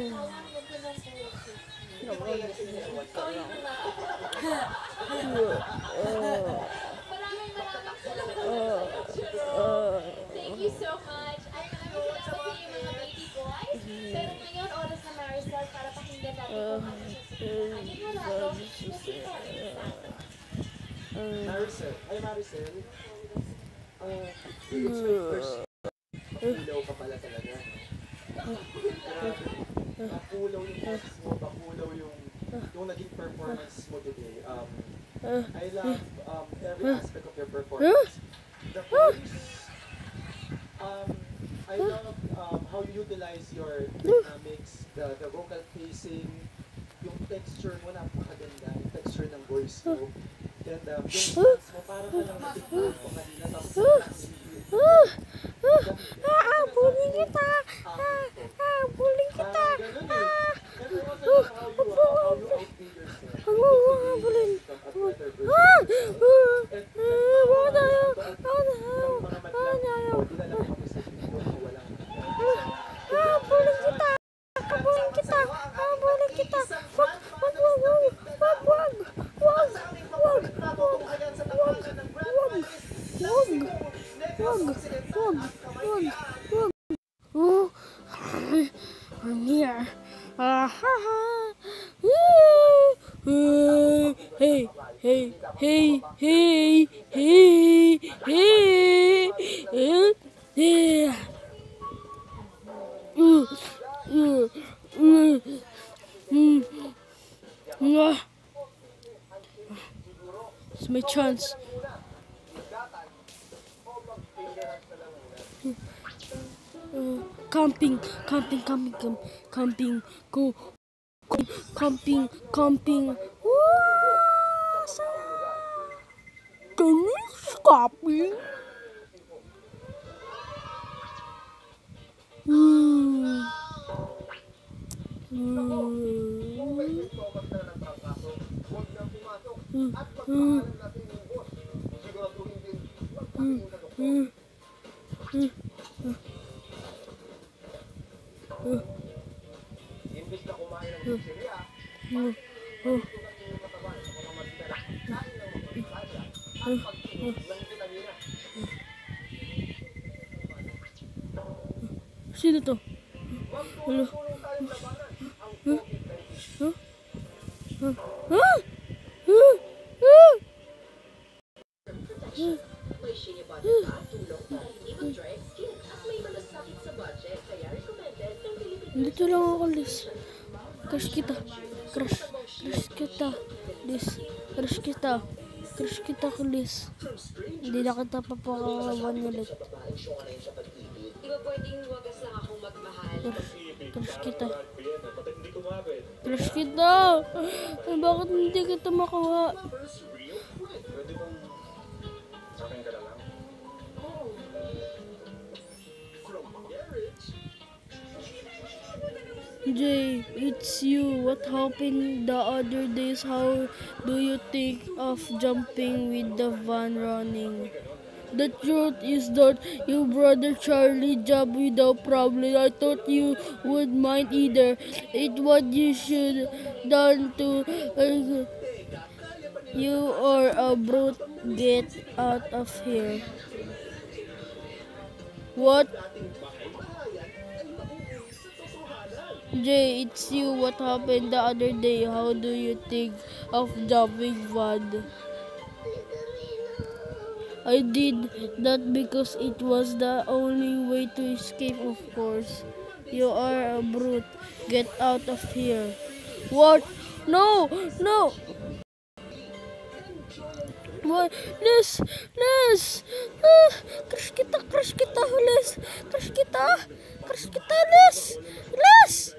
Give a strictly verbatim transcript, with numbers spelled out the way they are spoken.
Thank you so much. Ay, maraming salamat sa inyo mga baby boys. Pero ngayon, oras na Maricel para pakinggan natin kung ano siya sa kanya. Yung rato, nakita Maricel. Ay, Maricel. Uh, it's my first. Bakulaw ka pala talaga. Bakulaw yung boses mo, bakulaw yung yung naging performance mo today. Um, I love um, every aspect of your performance. The voice, um, I love um, how you utilize your dynamics, the, the vocal pacing, yung texture mo, napakaganda, yung texture ng voice mo. And um, yung stance mo, parang ka lang natikman ko kanina, tapos Ah, bullying kita! Ah, ah, bullying kita! Ah! Oh, I'm here. Ah, ha, ha. Hey, hey, hey, hey, hey, hey, hey. Uh, uh, uh, mm. Uh. It's my chance. Uh, camping, camping, camping, camping, camping, go, go, camping, camping. Wow, can we camping? Hmm. Hmm. Hmm. Hmm. Hmm. imbis na kumain ng pizzeria, sino to? Hello? Huh? Huh? Huh? Huh? Huh? Huh? May shea butter pa, tulong para hindi mag-dry skin at may malasakit sa budget, kaya recommended ng Philippine. Dito lang ako, Liz. Crush kita. Crush. Crush kita. Liz. Crush kita. Crush kita ko, Liz. Hindi na kita papakawan ulit. Di ba pwedeng wagas lang akong magmahal? Crush kita. Crush kita. Ay, bakit hindi kita makuha? pwede kong sakin ka na lang. Jay, it's you. What happened the other days? How do you think of jumping with the van running? The truth is that your brother Charlie jumped without problem. I thought you would mind either. It what you should done to uh, you or a brute. Get out of here. What? Jay, it's you. What happened the other day? How do you think of jumping van? I did that because it was the only way to escape, of course. You are a brute. Get out of here. What? No! No! What? Liz! Liz! Ah, crush kita! Crush kita! Liz! Crush kita! Crush kita! Liz! Liz!